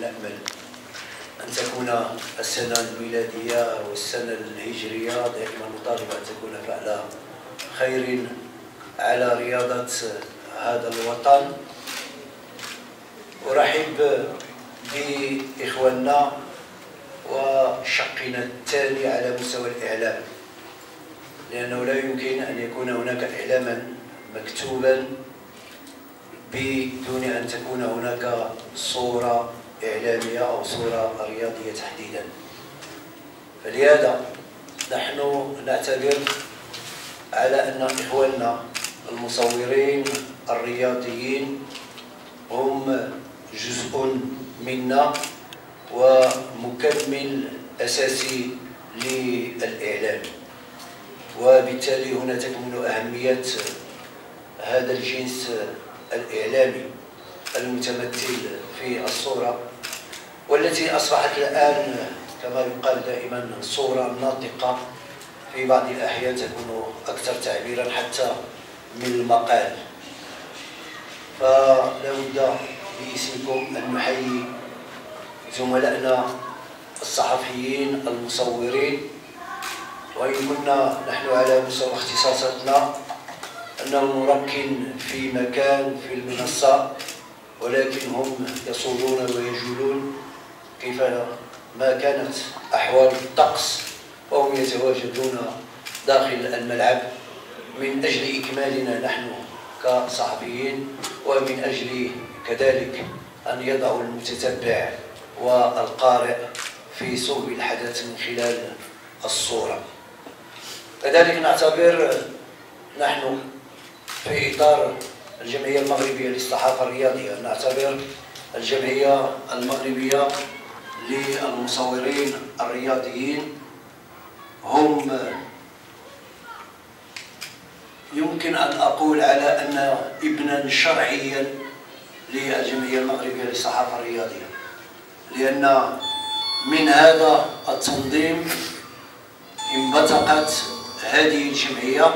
ونأمل أن تكون السنة الميلادية والسنة الهجرية دائما نطالب أن تكون فعل خير على رياضة هذا الوطن. أرحب بإخواننا وشقنا الثاني على مستوى الإعلام، لأنه لا يمكن أن يكون هناك إعلاما مكتوبا بدون أن تكون هناك صورة إعلامية أو صورة رياضية تحديدا. فلهذا نحن نعتبر على أن إخواننا المصورين الرياضيين هم جزء منا ومكمل أساسي للإعلام، وبالتالي هنا تكمن أهمية هذا الجنس الإعلامي المتمثل في الصورة، والتي أصبحت الآن كما يقال دائما صورة ناطقة، في بعض الأحيان تكون أكثر تعبيرا حتى من المقال. فلا بد باسمكم أن نحيي زملائنا الصحفيين المصورين، وإن كنا نحن على مستوى اختصاصاتنا أنه نركن في مكان في المنصة، ولكن هم يصولون ويجولون كيفما كانت أحوال الطقس، وهم يتواجدون داخل الملعب من أجل إكمالنا نحن كصحفيين، ومن أجل كذلك أن يضعوا المتتبع والقارئ في صلب الحدث من خلال الصورة. كذلك نعتبر نحن في إطار الجمعية المغربية للصحافة الرياضية، نعتبر الجمعية المغربية للمصورين الرياضيين هم يمكن أن أقول على أن ابنا شرعيا للجمعية المغربية للصحافة الرياضية، لأن من هذا التنظيم انبثقت هذه الجمعية،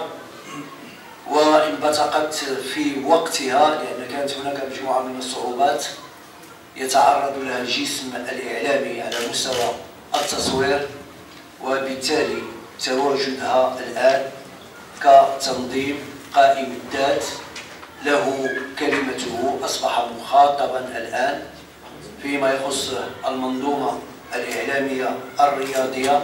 وانبثقت في وقتها لأن كانت هناك مجموعة من الصعوبات يتعرض لها الجسم الإعلامي على مستوى التصوير، وبالتالي تواجدها الآن كتنظيم قائم الذات له كلمته أصبح مخاطبا الآن فيما يخص المنظومة الإعلامية الرياضية،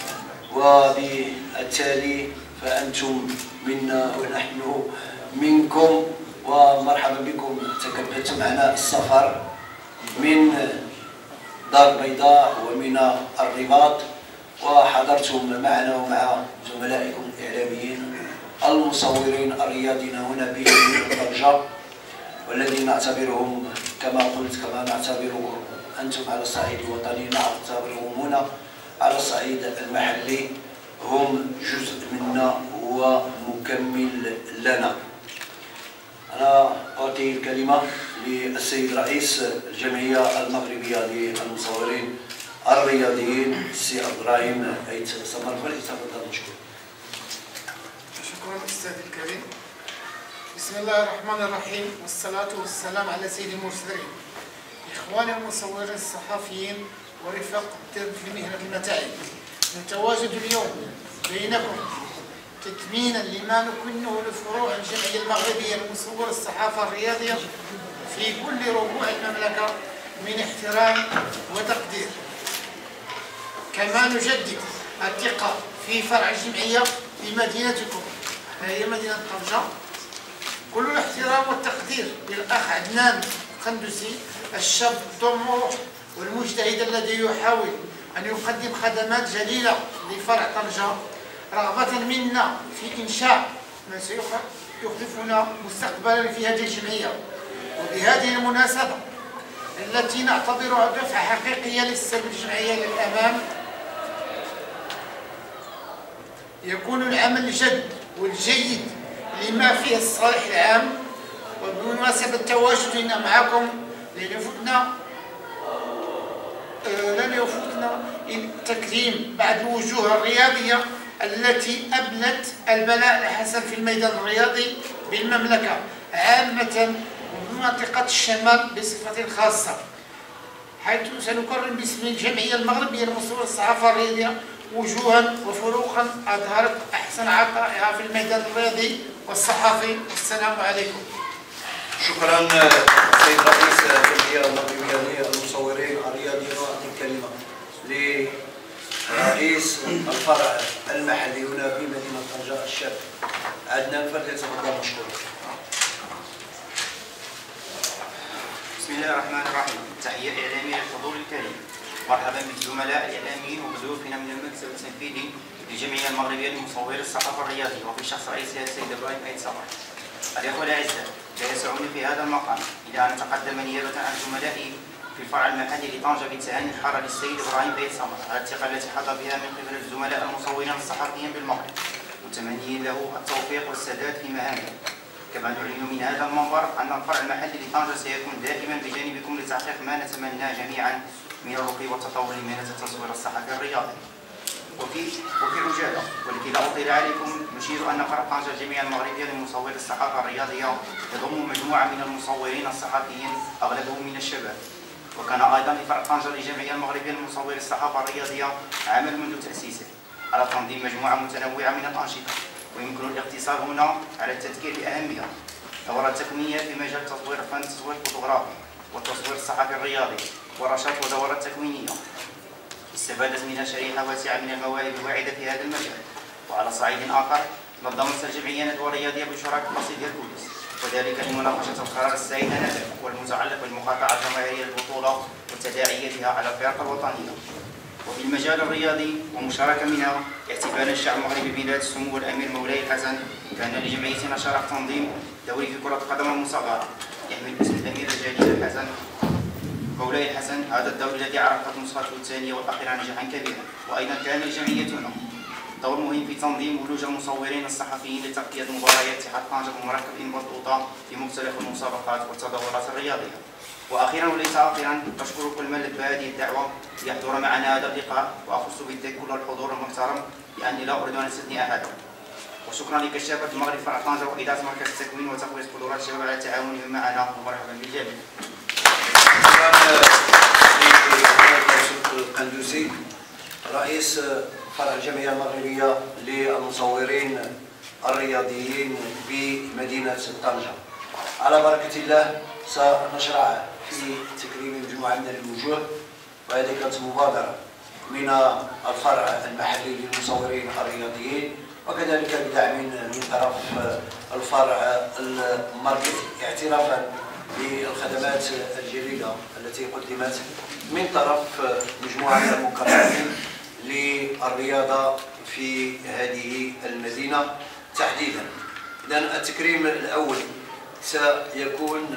وبالتالي فأنتم منا ونحن منكم، ومرحبا بكم. تكبدتم معنا السفر من دار البيضاء ومن الرباط، وحضرتم معنا ومع زملائكم الإعلاميين المصورين الرياضيين هنا بطنجة، والذين نعتبرهم كما قلت كما نعتبر أنتم على الصعيد الوطني، نعتبرهم هنا على الصعيد المحلي هم جزء منا ومكمل لنا. أنا أعطي الكلمة للسيد رئيس الجمعية المغربية للمصورين الرياضيين السي إبراهيم أيت سمر، فليتفضل مشكور. شكرا أستاذ الكريم. بسم الله الرحمن الرحيم، والصلاة والسلام على سيد المرسلين. إخواني المصورين الصحفيين ورفاق الدرب في مهنة المتاعب، نتواجد اليوم بينكم تتمينا لما نكنه لفروع الجمعية المغربية لمصور الصحافة الرياضية في كل ربوع المملكة من احترام وتقدير. كما نجدد الثقة في فرع الجمعية في مدينتكم، هي مدينة طنجة. كل الاحترام والتقدير للأخ عدنان القندوسي، الشاب الطموح والمجتهد الذي يحاول أن يقدم خدمات جليلة لفرع طنجة، رغبة منا في إنشاء ما سيخلفنا مستقبلا في هذه الجمعية. وبهذه المناسبة التي نعتبرها دفعة حقيقية للسير الجمعية للأمام، يكون العمل الجد والجيد لما فيه الصالح العام. وبمناسبة تواجدنا معكم لن يفوتنا تكريم بعض الوجوه الرياضية التي أبلت البلاء الحسن في الميدان الرياضي بالمملكة عامة وبمنطقة الشمال بصفة خاصة. حيث سنكرم باسم الجمعية المغربية لمصور الصحافة الرياضية وجوها وفروقا أظهرت أحسن عطائها في الميدان الرياضي والصحافي. والسلام عليكم. شكرا سيد رئيس الجمعية المغربية للمصورين الرياضيين. وأعطي الكلمة لرئيس الفرع المحلي هنا في مدينة طنجة الشاب عدنان، فليتفضل مشكورا. بسم الله الرحمن الرحيم. تحية إعلامية للحضور الكريم. مرحبا بالزملاء الإعلاميين وبضيوفنا من المكتب التنفيذي للجمعية المغربية لمصوري الصحافة الرياضية وفي شخص رئيسها السيد إبراهيم أيد صباح. الإخوة الأعزاء، لا يسعني في هذا المقام إلى أن أتقدم نيابة عن زملائي في الفرع المحلي لطنجة بالتهاني الحارة للسيد إبراهيم أيد صباح على الثقة التي حظى بها من قبل الزملاء المصورين الصحفيين بالمغرب، متمنيين له التوفيق والسداد في مهامه. كما نعلن من هذا المنبر أن الفرع المحلي لطنجة سيكون دائما بجانبكم لتحقيق ما نتمناه جميعا من الرقي والتطور لمهنة التصوير الصحفي الرياضي. وفي عجالة ولكي لا أطيل عليكم نشير أن فرع طنجة الجمعية المغربية لمصوري الصحافة الرياضية يضم مجموعة من المصورين الصحفيين أغلبهم من الشباب. وكان أيضا لفرع طنجة للجمعية المغربية لمصوري الصحافة الرياضية عمل منذ تأسيسه على تنظيم مجموعة متنوعة من الأنشطة، ويمكن الاقتصار هنا على التذكير بأهمية دورات تكوينية في مجال تصوير فن التصوير الفوتوغرافي والتصوير الصحفي الرياضي ورشات ودورات تكوينية استفادت منها شريحة واسعة من المواهب الواعدة في هذا المجال. وعلى صعيد آخر نظمت الجمعية ندوة رياضية بشراكة قصيد هيركوليس، وذلك لمناقشة القرار السائد آنذاك والمتعلق بالمقاطعة الجماهيرية للبطولة وتداعياتها على الفرق الوطنية. وفي المجال الرياضي ومشاركة منها احتفالا الشعب المغربي بميلاد السمو الأمير مولاي الحسن، كان لجمعيتنا شرف تنظيم دوري في كرة القدم المصغرة يحمل اسم الأمير الجليل الحسن مولاي الحسن. هذا الدوري الذي عرفت نسخته الثانية والأخيرة نجاحا كبيرا. وأيضا كان لجمعيتنا دور مهم في تنظيم ولوج المصورين الصحفيين لتغطية مباريات اتحاد طنجة بمركب بطوطة في مختلف المسابقات والتدورات الرياضية. وأخيرا وليس آخرا أشكر كل من لبى هذه الدعوة ليحضر معنا هذا اللقاء، وأخص بالذكر كل الحضور المحترم لأني لا أريد أن أستثني أحدا. وشكرا لكشافة المغرب فرع طنجة وإدارة مركز التكوين وتقوية قدرات الشباب على تعاونهم معنا، ومرحبا بالجميع. القندوسي رئيس فرع الجمعية المغربية للمصورين الرياضيين بمدينة طنجة. على بركة الله سنشرع في تكريم مجموعة من الوجوه، وهذه كانت مبادرة من الفرع المحلي للمصورين الرياضيين، وكذلك بدعم من طرف الفرع المركزي اعترافا بالخدمات الجليلة التي قدمت من طرف مجموعة من المكرمين للرياضة في هذه المدينة تحديدا. إذن التكريم الأول سيكون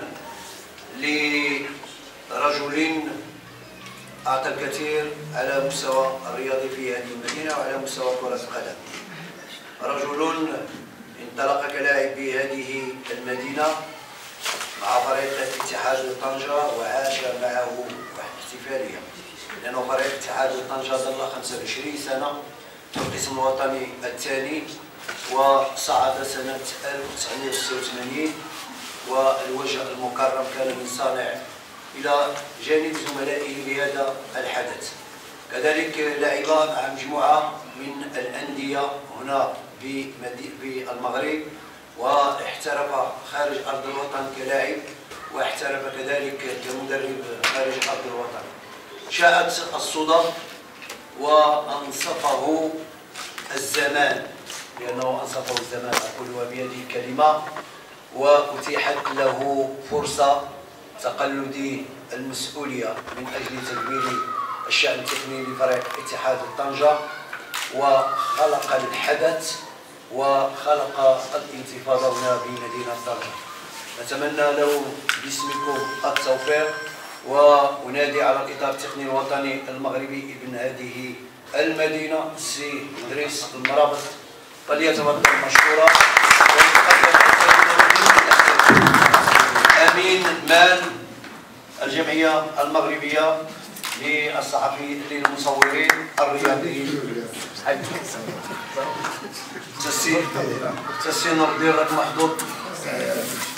لرجل أعطى الكثير على مستوى الرياضي في هذه المدينة وعلى مستوى كرة القدم. رجل انطلق كلاعب بهذه المدينة مع فريق اتحاد طنجة وعاش معه واحد الاحتفالية، لأنه فريق اتحاد طنجة ظل 25 سنة في القسم الوطني الثاني وصعد سنة 1986، والوجه المكرم كان من صانع إلى جانب زملائه لهذا الحدث. كذلك لعب مع مجموعة من الأندية هنا بالمغرب، واحترف خارج أرض الوطن كلاعب، واحترف كذلك كمدرب خارج أرض الوطن. شاءت الصدف وأنصفه الزمان، لأنه أنصفه الزمان أقولها بهذه الكلمة، وأتيحت له فرصة تقلد المسؤولية من أجل تدوير الشأن التقني لفريق اتحاد طنجة، وخلق الحدث وخلق الانتفاضة هنا بمدينة طنجة. نتمنى له باسمكم التوفيق، وأنادي على الإطار التقني الوطني المغربي ابن هذه المدينة السي إدريس المرابط فليتفضل مشكورا. أمين مال الجمعية المغربية للصحفيين للمصورين الرياضيين تسي نور الدين راك محظوظ.